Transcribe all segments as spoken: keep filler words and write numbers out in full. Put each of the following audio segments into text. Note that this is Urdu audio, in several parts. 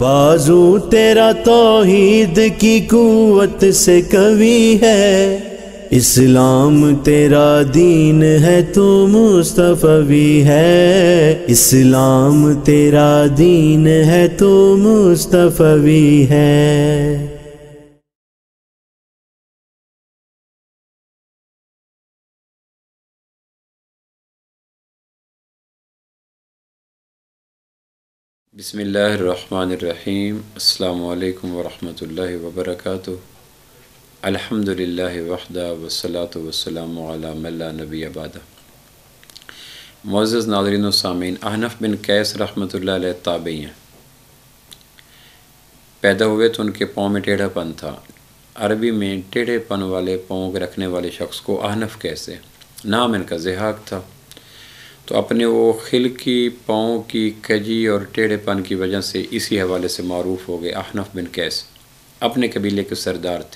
بازو تیرا توحید کی قوت سے قوی ہے، اسلام تیرا دین ہے تو مصطفی ہے، اسلام تیرا دین ہے تو مصطفی ہے۔ بسم اللہ الرحمن الرحیم۔ السلام علیکم ورحمۃ اللہ وبرکاتہ۔ الحمد للہ وحدہ والصلاۃ والسلام علی من لا نبی بعدہ۔ معزز ناظرین و سامعین، احنف بن قیس رحمۃ اللہ علیہ تابعی ہیں۔ پیدا ہوئے تو ان کے پاؤں میں ٹیڑھا پن تھا۔ عربی میں ٹیڑھے پن والے پاؤں رکھنے والے شخص کو احنف کیسے، نام ان کا ضحاک تھا۔ تو اپنے وہ خلقی پاؤں کی کجی اور ٹیڑھے پن کی وجہ سے اسی حوالے سے معروف ہو گئے احنف بن قیس۔ اپنے قبیلے کے سردار تھے۔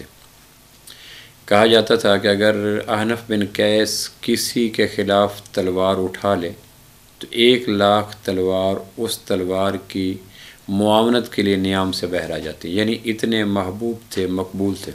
کہا جاتا تھا کہ اگر احنف بن قیس کسی کے خلاف تلوار اٹھا لے تو ایک لاکھ تلوار اس تلوار کی معاونت کے لیے نیام سے بہر آ جاتی، یعنی اتنے محبوب تھے، مقبول تھے۔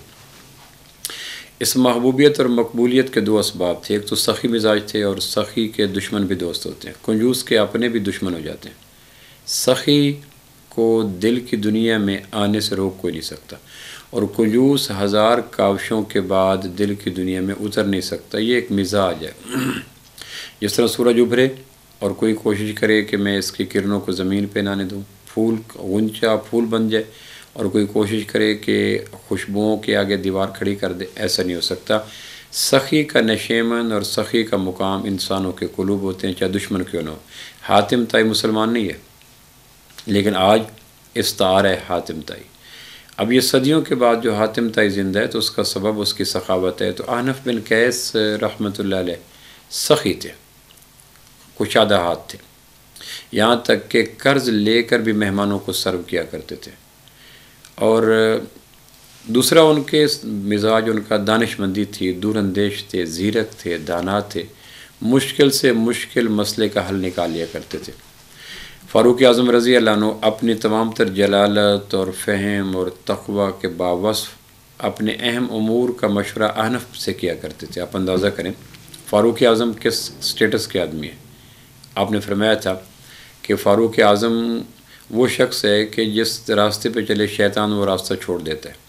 اس محبوبیت اور مقبولیت کے دو اسباب تھے، ایک تو سخی مزاج تھے اور سخی کے دشمن بھی دوست ہوتے ہیں، کنجوس کے اپنے بھی دشمن ہو جاتے ہیں۔ سخی کو دل کی دنیا میں آنے سے روک کوئی نہیں سکتا، اور کنجوس ہزار کاوشوں کے بعد دل کی دنیا میں اتر نہیں سکتا۔ یہ ایک مزاج ہے۔ جس طرح سورج ابھرے اور کوئی کوشش کرے کہ میں اس کی کرنوں کو زمین پہ نہ آنے دوں، پھول غنچہ پھول بن جائے اور کوئی کوشش کرے کہ خوشبوؤں کے آگے دیوار کھڑی کر دے، ایسا نہیں ہو سکتا۔ سخی کا نشیمن اور سخی کا مقام انسانوں کے قلوب ہوتے ہیں، چاہے دشمن کیوں نہ ہو۔ حاتم طائی مسلمان نہیں ہے، لیکن آج استعار ہے حاتم طائی۔ اب یہ صدیوں کے بعد جو حاتم طائی زندہ ہے تو اس کا سبب اس کی سخاوت ہے۔ تو احنف بن قیس رحمۃ اللہ علیہ سخی تھے، کشادہ ہاتھ تھے، یہاں تک کہ قرض لے کر بھی مہمانوں کو سرو کیا کرتے تھے۔ اور دوسرا ان کے مزاج، ان کا دانش مندی تھی، دور اندیش تھے، زیرک تھے، دانا تھے، مشکل سے مشکل مسئلے کا حل نکال لیا کرتے تھے۔ فاروق اعظم رضی اللہ عنہ اپنی تمام تر جلالت اور فہم اور تقوی کے باوصف اپنے اہم امور کا مشورہ احنف سے کیا کرتے تھے۔ آپ اندازہ کریں فاروق اعظم کس سٹیٹس کے آدمی ہیں۔ آپ نے فرمایا تھا کہ فاروق اعظم وہ شخص ہے کہ جس راستے پہ چلے شیطان وہ راستہ چھوڑ دیتا ہے۔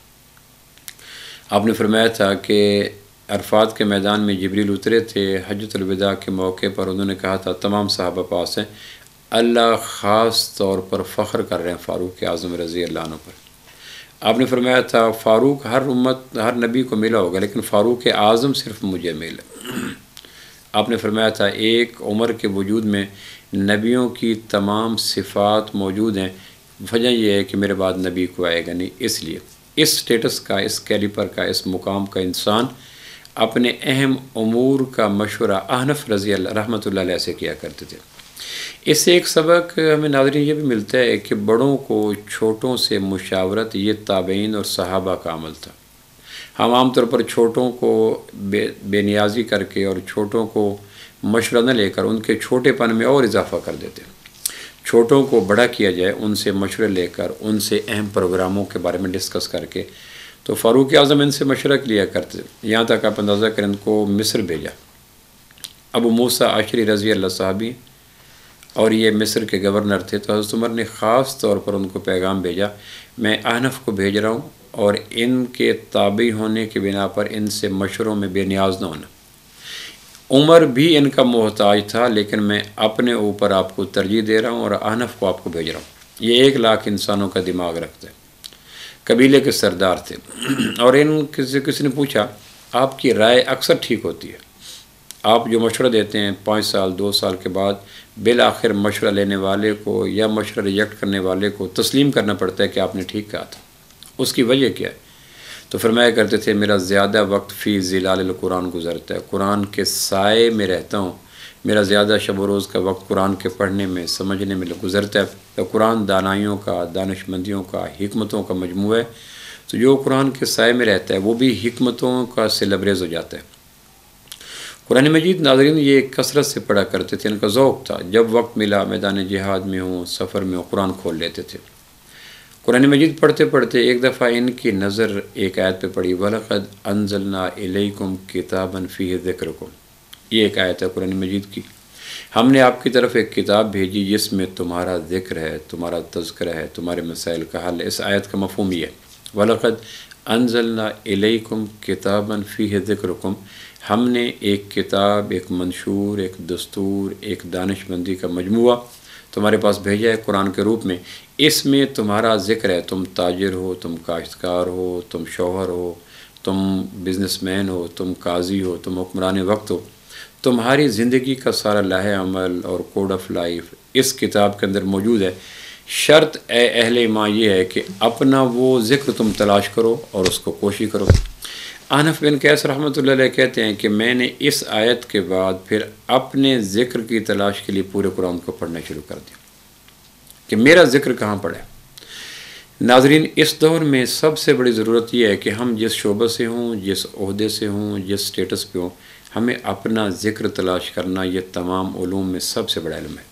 آپ نے فرمایا تھا کہ عرفات کے میدان میں جبریل اترے تھے حجۃ الوداع کے موقع پر، انہوں نے کہا تھا تمام صحابہ پاس ہیں، اللہ خاص طور پر فخر کر رہے ہیں فاروق اعظم رضی اللہ عنہ پر۔ آپ نے فرمایا تھا فاروق ہر امت ہر نبی کو ملا ہوگا، لیکن فاروق اعظم صرف مجھے ملا۔ آپ نے فرمایا تھا ایک عمر کے وجود میں نبیوں کی تمام صفات موجود ہیں، وجہ یہ ہے کہ میرے بعد نبی کو آئے گا نہیں، اس لیے اس سٹیٹس کا، اس کیلیپر کا، اس مقام کا انسان اپنے اہم امور کا مشورہ احنف رضی اللہ رحمۃ اللہ علیہ سے کیا کرتے تھے۔ اس سے ایک سبق ہمیں ناظرین یہ بھی ملتا ہے کہ بڑوں کو چھوٹوں سے مشاورت یہ تابعین اور صحابہ کا عمل تھا۔ ہم عام طور پر چھوٹوں کو بے بے نیازی کر کے اور چھوٹوں کو مشورہ نہ لے کر ان کے چھوٹے پن میں اور اضافہ کر دیتے ہیں۔ چھوٹوں کو بڑا کیا جائے، ان سے مشورے لے کر، ان سے اہم پروگراموں کے بارے میں ڈسکس کر کے۔ تو فاروق اعظم ان سے مشورہ لیا کرتے، یہاں تک آپ اندازہ کریں ان کو مصر بھیجا۔ ابو موسیٰ عشری رضی اللہ صحابی اور یہ مصر کے گورنر تھے، تو حضرت عمر نے خاص طور پر ان کو پیغام بھیجا، میں احنف کو بھیج رہا ہوں اور ان کے تابع ہونے کے بنا پر ان سے مشوروں میں بے نیاز نہ ہونا۔ عمر بھی ان کا محتاج تھا، لیکن میں اپنے اوپر آپ کو ترجیح دے رہا ہوں اور احنف کو آپ کو بھیج رہا ہوں۔ یہ ایک لاکھ انسانوں کا دماغ رکھتے ہیں، قبیلے کے سردار تھے۔ اور ان کسی کسی نے پوچھا آپ کی رائے اکثر ٹھیک ہوتی ہے، آپ جو مشورہ دیتے ہیں پانچ سال دو سال کے بعد بالآخر مشورہ لینے والے کو یا مشورہ ریجیکٹ کرنے والے کو تسلیم کرنا پڑتا ہے کہ آپ نے ٹھیک کہا تھا، اس کی وجہ کیا ہے؟ تو فرمایا کرتے تھے میرا زیادہ وقت فی ظلال القرآن گزرتا ہے، قرآن کے سائے میں رہتا ہوں، میرا زیادہ شب و روز کا وقت قرآن کے پڑھنے میں سمجھنے میں گزرتا ہے۔ تو قرآن دانائیوں کا، دانش مندیوں کا، حکمتوں کا مجموعہ ہے، تو جو قرآن کے سائے میں رہتا ہے وہ بھی حکمتوں کا سے لبریز ہو جاتا ہے۔ قرآن مجید ناظرین یہ کثرت سے پڑھا کرتے تھے، ان کا ذوق تھا، جب وقت ملا میدان جہاد میں ہوں، سفر میں ہوں، قرآن کھول لیتے تھے۔ قرآن مجید پڑھتے پڑھتے ایک دفعہ ان کی نظر ایک آیت پہ پڑی، وَلَقَدْ أَنزَلْنَا إِلَيْكُمْ كِتَابًا فِيهِ ذِكْرُكُمْ، یہ ایک آیت ہے قرآن مجید کی، ہم نے آپ کی طرف ایک کتاب بھیجی جس میں تمہارا ذکر ہے، تمہارا تذکرہ ہے، تمہارے مسائل کا حل ہے۔ اس آیت کا مفہوم یہ ہے، وَلَقَدْ أَنزَلْنَا إِلَيْكُمْ كِتَابًا فِيهِ ذِكْرُكُمْ، ہم نے ایک کتاب، ایک منشور، ایک دستور، ایک دانش مندی کا مجموعہ تمہارے پاس بھیجا ہے قرآن کے روپ میں، اس میں تمہارا ذکر ہے، تم تاجر ہو، تم کاشتکار ہو، تم شوہر ہو، تم بزنس مین ہو، تم قاضی ہو، تم حکمران وقت ہو، تمہاری زندگی کا سارا لائحہ عمل اور کوڈ آف لائف اس کتاب کے اندر موجود ہے۔ شرط اے اہل ایمان یہ ہے کہ اپنا وہ ذکر تم تلاش کرو اور اس کو کوشش کرو۔ احنف بن قیس رحمۃ اللہ علیہ کہتے ہیں کہ میں نے اس آیت کے بعد پھر اپنے ذکر کی تلاش کے لیے پورے قرآن کو پڑھنا شروع کر دیا کہ میرا ذکر کہاں پڑا ہے۔ ناظرین، اس دور میں سب سے بڑی ضرورت یہ ہے کہ ہم جس شعبہ سے ہوں، جس عہدے سے ہوں، جس سٹیٹس پہ ہوں، ہمیں اپنا ذکر تلاش کرنا یہ تمام علوم میں سب سے بڑا علم ہے۔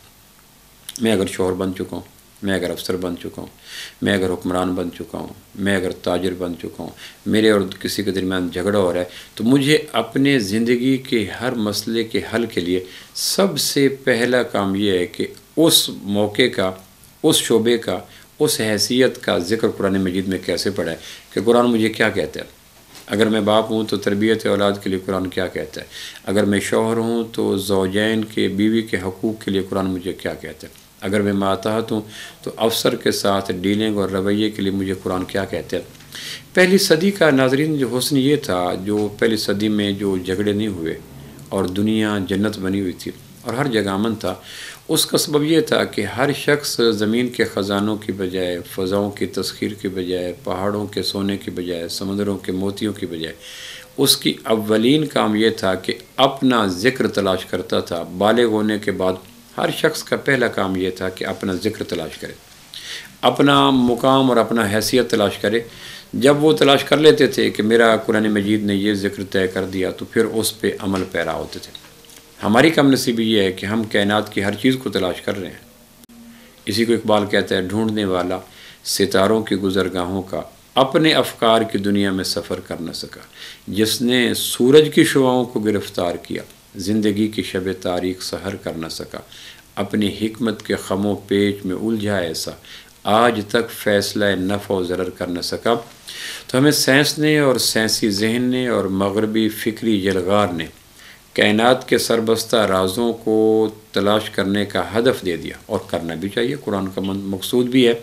میں اگر شوہر بن چکا ہوں، میں اگر افسر بن چکا ہوں، میں اگر حکمران بن چکا ہوں، میں اگر تاجر بن چکا ہوں، میرے اور کسی کے درمیان جھگڑا ہو رہا ہے، تو مجھے اپنے زندگی کے ہر مسئلے کے حل کے لیے سب سے پہلا کام یہ ہے کہ اس موقع کا، اس شعبے کا، اس حیثیت کا ذکر قرآن مجید میں کیسے پڑھا ہے کہ قرآن مجھے کیا کہتا ہے۔ اگر میں باپ ہوں تو تربیت اولاد کے لیے قرآن کیا کہتا ہے، اگر میں شوہر ہوں تو زوجین کے، بیوی کے حقوق کے لیے قرآن مجھے کیا کہتا ہے، اگر میں ماتحت ہوں تو افسر کے ساتھ ڈیلنگ اور رویے کے لیے مجھے قرآن کیا کہتا ہے۔ پہلی صدی کا ناظرین جو حسن یہ تھا، جو پہلی صدی میں جو جھگڑے نہیں ہوئے اور دنیا جنت بنی ہوئی تھی اور ہر جگہ امن تھا، اس کا سبب یہ تھا کہ ہر شخص زمین کے خزانوں کی بجائے، فضاؤں کی تسخیر کی بجائے، پہاڑوں کے سونے کی بجائے، سمندروں کے موتیوں کی بجائے، اس کی اولین کام یہ تھا کہ اپنا ذکر تلاش کرتا تھا۔ بالغ ہونے کے بعد ہر شخص کا پہلا کام یہ تھا کہ اپنا ذکر تلاش کرے، اپنا مقام اور اپنا حیثیت تلاش کرے۔ جب وہ تلاش کر لیتے تھے کہ میرا قرآن مجید نے یہ ذکر طے کر دیا، تو پھر اس پہ عمل پیرا ہوتے تھے۔ ہماری کم نصیبی یہ ہے کہ ہم کائنات کی ہر چیز کو تلاش کر رہے ہیں۔ اسی کو اقبال کہتا ہے، ڈھونڈنے والا ستاروں کی گزرگاہوں کا اپنے افکار کی دنیا میں سفر کر نہ سکا، جس نے سورج کی شعاؤں کو گرفتار کیا، زندگی کی شب تاریک سحر کر نہ سکا، اپنی حکمت کے خم و پیچ میں الجھا ایسا، آج تک فیصلہ نفع و ضرر کر نہ سکا۔ تو ہمیں سائنس نے اور سائنسی ذہن نے اور مغربی فکری جلغار نے کائنات کے سربستہ رازوں کو تلاش کرنے کا ہدف دے دیا، اور کرنا بھی چاہیے۔ قرآن کا مقصود بھی ہے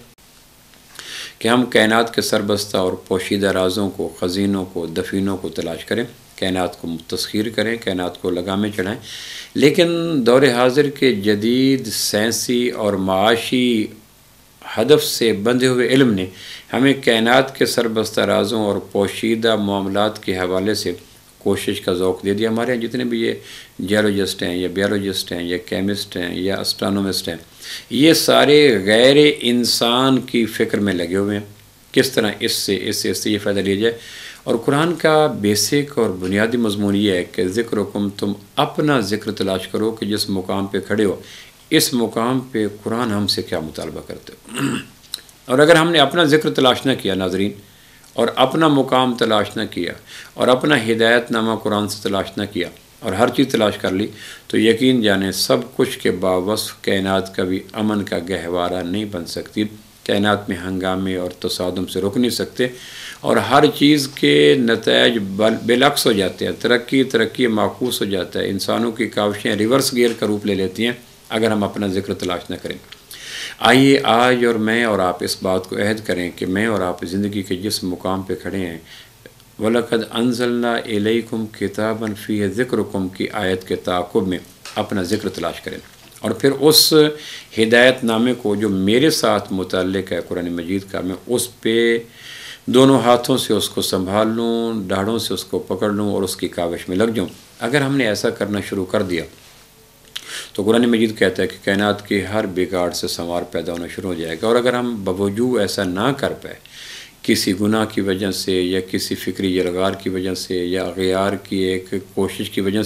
کہ ہم کائنات کے سربستہ اور پوشیدہ رازوں کو، خزینوں کو، دفینوں کو تلاش کریں، کائنات کو تسخیر کریں، کائنات کو لگامیں چڑھائیں۔ لیکن دور حاضر کے جدید سائنسی اور معاشی ہدف سے بندھے ہوئے علم نے ہمیں کائنات کے سربستہ رازوں اور پوشیدہ معاملات کے حوالے سے کوشش کا ذوق دے دیا۔ ہمارے یہاں جتنے بھی یہ جیولوجسٹ ہیں یا بیولوجسٹ ہیں یا کیمسٹ ہیں یا اسٹرانومسٹ ہیں، یہ سارے غیر انسان کی فکر میں لگے ہوئے ہیں، کس طرح اس سے اس سے اس سے یہ فائدہ لیا جائے۔ اور قرآن کا بیسک اور بنیادی مضمون یہ ہے کہ ذکر حکم، تم اپنا ذکر تلاش کرو کہ جس مقام پہ کھڑے ہو، اس مقام پہ قرآن ہم سے کیا مطالبہ کرتے ہو۔ اور اگر ہم نے اپنا ذکر تلاش نہ کیا ناظرین، اور اپنا مقام تلاش نہ کیا، اور اپنا ہدایت نامہ قرآن سے تلاش نہ کیا، اور ہر چیز تلاش کر لی، تو یقین جانیں سب کچھ کے باوصف کائنات کا بھی امن کا گہوارہ نہیں بن سکتی۔ کائنات میں ہنگامے اور تصادم سے رک نہیں سکتے، اور ہر چیز کے نتائج بالعکس ہو جاتے ہیں، ترقی ترقی معکوس ہو جاتا ہے، انسانوں کی کاوشیں ریورس گیئر کا روپ لے لیتی ہیں اگر ہم اپنا ذکر تلاش نہ کریں۔ آئیے آج اور میں اور آپ اس بات کو عہد کریں کہ میں اور آپ زندگی کے جس مقام پہ کھڑے ہیں، وَلَقَدْ أَنزَلْنَا إِلَيْكُمْ كِتَابًا فِيهِ ذِكْرُكُمْ کی آیت کے تعاقب میں اپنا ذکر تلاش کریں، اور پھر اس ہدایت نامے کو جو میرے ساتھ متعلق ہے قرآن مجید کا، میں اس پہ دونوں ہاتھوں سے اس کو سنبھال لوں، ڈاڑھوں سے اس کو پکڑ لوں اور اس کی کاوش میں لگ جاؤں۔ اگر ہم نے ایسا کرنا شروع کر دیا تو قرآن مجید کہتا ہے کہ کائنات کے ہر بگاڑ سے سنوار پیدا ہونا شروع ہو جائے گا۔ اور اگر ہم باوجود ایسا نہ کر پائے، کسی گناہ کی وجہ سے یا کسی فکری جلغار کی وجہ سے یا اغیار کی ایک کوشش کی وجہ سے،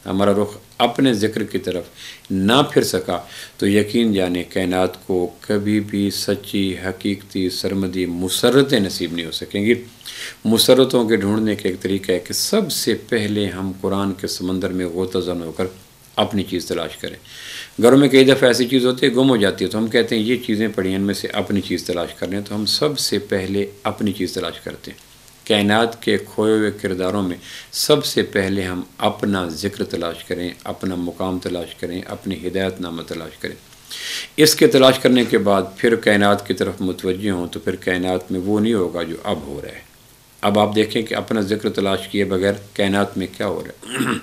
ہمارا رخ اپنے ذکر کی طرف نہ پھر سکا تو یقین جانے کائنات کو کبھی بھی سچی حقیقتی سرمدی مسرتیں نصیب نہیں ہو سکیں گی۔ مسرتوں کے ڈھونڈنے کا ایک طریقہ ہے کہ سب سے پہلے ہم قرآن کے سمندر میں غوطہ زن ہو کر اپنی چیز تلاش کریں۔ گھروں میں کئی دفعہ ایسی چیز ہوتی ہے گم ہو جاتی ہے تو ہم کہتے ہیں یہ چیزیں پڑی ہیں ان میں سے اپنی چیز تلاش کر رہے ہیں، تو ہم سب سے پہلے اپنی چیز تلاش کرتے ہیں۔ کائنات کے کھوئے ہوئے کرداروں میں سب سے پہلے ہم اپنا ذکر تلاش کریں، اپنا مقام تلاش کریں، اپنی ہدایت نامہ تلاش کریں۔ اس کے تلاش کرنے کے بعد پھر کائنات کی طرف متوجہ ہوں تو پھر کائنات میں وہ نہیں ہوگا جو اب ہو رہا ہے۔ اب آپ دیکھیں کہ اپنا ذکر تلاش کیے بغیر کائنات میں کیا ہو رہا ہے۔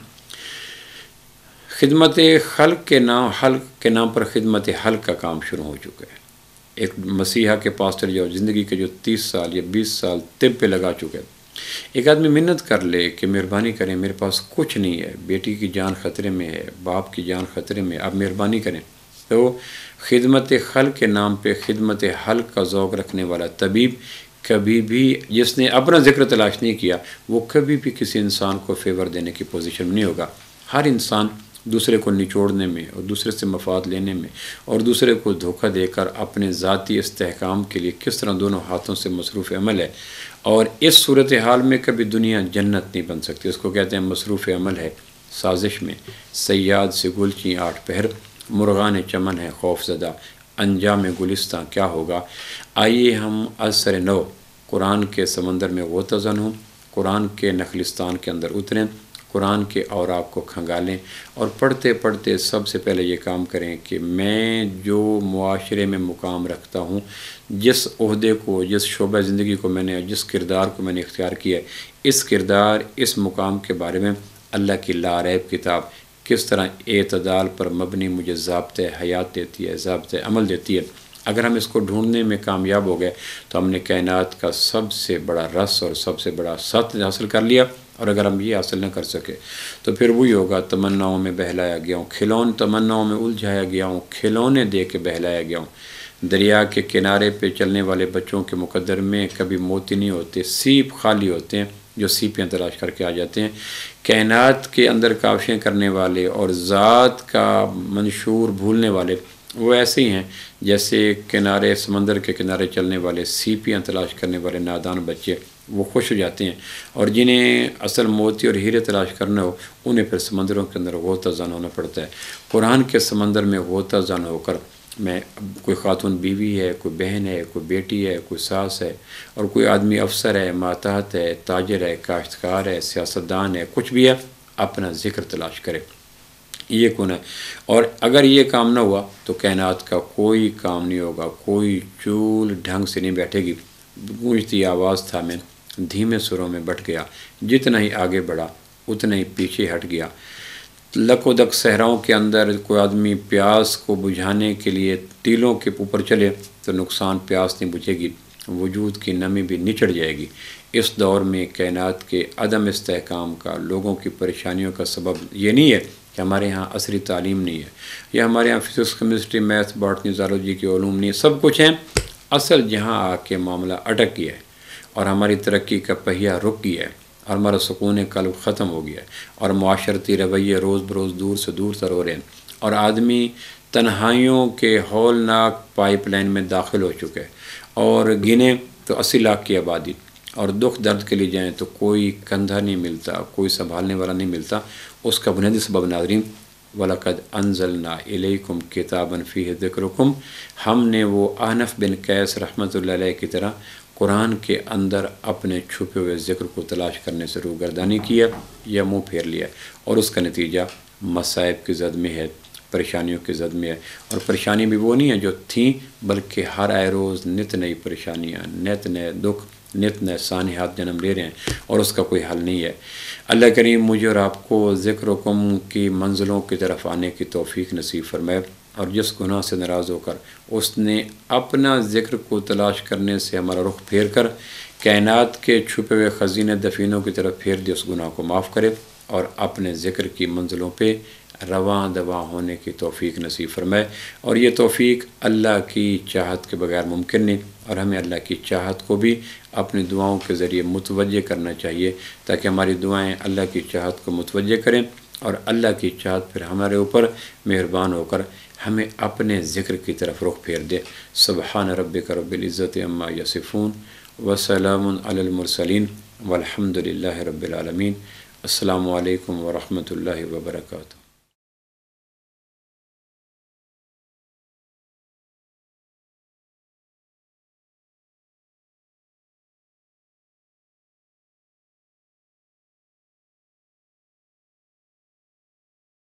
خدمت خلق کے نام حلق کے نام پر خدمت حلق کا کام شروع ہو چکا ہے۔ ایک مسیحا کے پاس چل جاؤ، زندگی کے جو تیس سال یا بیس سال طب پہ لگا چکے ہیں، ایک آدمی منت کر لے کہ مہربانی کریں میرے پاس کچھ نہیں ہے، بیٹی کی جان خطرے میں ہے، باپ کی جان خطرے میں، آپ مہربانی کریں، تو خدمت خلق کے نام پہ خدمت حلق کا ذوق رکھنے والا طبیب کبھی بھی، جس نے اپنا ذکر تلاش نہیں کیا، وہ کبھی بھی کسی انسان کو فیور دینے کی پوزیشن میں نہیں ہوگا۔ ہر انسان دوسرے کو نچوڑنے میں اور دوسرے سے مفاد لینے میں اور دوسرے کو دھوکہ دے کر اپنے ذاتی استحکام کے لیے کس طرح دونوں ہاتھوں سے مصروف عمل ہے، اور اس صورتحال میں کبھی دنیا جنت نہیں بن سکتی۔ اس کو کہتے ہیں مصروف عمل ہے سازش میں، صیاد سے گلچیں آٹھ پہر، مرغان چمن ہے خوف زدہ، انجام گلستاں کیا ہوگا۔ آئیے ہم از سر نو قرآن کے سمندر میں غوطہ زن ہوں، قرآن کے نخلستان کے اندر اتریں، قرآن کے اوراق کو کھنگالیں اور پڑھتے پڑھتے سب سے پہلے یہ کام کریں کہ میں جو معاشرے میں مقام رکھتا ہوں، جس عہدے کو، جس شعبہ زندگی کو میں نے، جس کردار کو میں نے اختیار کیا ہے، اس کردار، اس مقام کے بارے میں اللہ کی لاریب کتاب کس طرح اعتدال پر مبنی مجھے ضابطۂ حیات دیتی ہے، ضابطۂ عمل دیتی ہے۔ اگر ہم اس کو ڈھونڈنے میں کامیاب ہو گئے تو ہم نے کائنات کا سب سے بڑا رس اور سب سے بڑا سطح حاصل کر لیا۔ اور اگر ہم یہ حاصل نہ کر سکے تو پھر وہی ہوگا، تمناؤں میں بہلایا گیا ہوں، کھلون تمناؤں میں الجھایا گیا ہوں، کھلونے دے کے بہلایا گیا ہوں۔ دریا کے کنارے پہ چلنے والے بچوں کے مقدر میں کبھی موتی نہیں ہوتے، سیپ خالی ہوتے ہیں جو سیپیاں تلاش کر کے آ جاتے ہیں۔ کائنات کے اندر کاوشیں کرنے والے اور ذات کا منشور بھولنے والے وہ ایسے ہی ہیں جیسے کنارے سمندر کے کنارے چلنے والے سیپیاں تلاش کرنے والے نادان بچے، وہ خوش ہو جاتے ہیں، اور جنہیں اصل موتی اور ہیرے تلاش کرنا ہو انہیں پھر سمندروں کے اندر غوطہ زن ہونا پڑتا ہے۔ قرآن کے سمندر میں غوطہ زن ہو کر میں، کوئی خاتون بیوی ہے، کوئی بہن ہے، کوئی بیٹی ہے، کوئی ساس ہے، اور کوئی آدمی افسر ہے، ماتحت ہے، تاجر ہے، کاشتکار ہے، سیاستدان ہے، کچھ بھی ہے، اپنا ذکر تلاش کرے۔ یہ کون ہے؟ اور اگر یہ کام نہ ہوا تو کائنات کا کوئی کام نہیں ہوگا، کوئی چول ڈھنگ سے نہیں بیٹھے گی۔ گونجتی آواز تھا میں دھیمے سروں میں بٹ گیا، جتنا ہی آگے بڑھا اتنا ہی پیچھے ہٹ گیا۔ لک و دک صحراؤں کے اندر کوئی آدمی پیاس کو بجھانے کے لیے ٹیلوں کے اوپر چلے تو نقصان پیاس نہیں بجھے گی، وجود کی نمی بھی نچڑ جائے گی۔ اس دور میں کائنات کے عدم استحکام کا، لوگوں کی پریشانیوں کا سبب یہ نہیں ہے کہ ہمارے ہاں عصری تعلیم نہیں ہے، یا ہمارے ہاں physics, chemistry, math, botany, zoology کے علوم نہیں ہے، سب کچھ ہیں۔ اصل جہاں آ کے معاملہ اٹک گیا ہے اور ہماری ترقی کا پہیہ رک گیا ہے اور ہمارا سکون قلب ختم ہو گیا ہے اور معاشرتی رویے روز بروز دور سے دور تر ہو رہے ہیں، اور آدمی تنہائیوں کے ہولناک پائپ لائن میں داخل ہو چکے ہیں، اور گنے تو اسی لاکھ کی آبادی، اور دکھ درد کے لیے جائیں تو کوئی کندھا نہیں ملتا، کوئی سنبھالنے والا نہیں ملتا۔ اس کا بنیادی سبب ناظرین، وَلَقَدْ أَنزَلْنَا إِلَيْكُمْ كِتَابًا فِيهِ ذِكْرُكُمْ، ہم نے وہ احنف بن قیس رحمۃ اللہ علیہ کی طرح قرآن کے اندر اپنے چھپے ہوئے ذکر کو تلاش کرنے سے روگردانی کی ہے یا منہ پھیر لیا ہے، اور اس کا نتیجہ مصائب کی زد میں ہے، پریشانیوں کی زد میں ہے۔ اور پریشانی بھی وہ نہیں ہے جو تھیں، بلکہ ہر آئے روز نت نئی پریشانیاں، نت نئے دکھ، نت نئے سانحات جنم لے رہے ہیں، اور اس کا کوئی حل نہیں ہے۔ اللہ کریم مجھے اور آپ کو ذکر و کم کی منزلوں کی طرف آنے کی توفیق نصیب فرمائے، اور جس گناہ سے ناراض ہو کر اس نے اپنا ذکر کو تلاش کرنے سے ہمارا رخ پھیر کر کائنات کے چھپے ہوئے خزینے دفینوں کی طرف پھیر دے، اس گناہ کو معاف کرے اور اپنے ذکر کی منزلوں پہ رواں دواں ہونے کی توفیق نصیب فرمائے۔ اور یہ توفیق اللہ کی چاہت کے بغیر ممکن نہیں، اور ہمیں اللہ کی چاہت کو بھی اپنی دعاؤں کے ذریعے متوجہ کرنا چاہیے، تاکہ ہماری دعائیں اللہ کی چاہت کو متوجہ کریں اور اللہ کی چاہت پھر ہمارے اوپر مہربان ہو کر ہمیں اپنے ذکر کی طرف رخ پھیر دے۔ سبحان ربک رب العزت عما یصفون وسلام علی المرسلین والحمد للہ رب العالمین۔ السلام علیکم ورحمۃ اللہ وبرکاتہ۔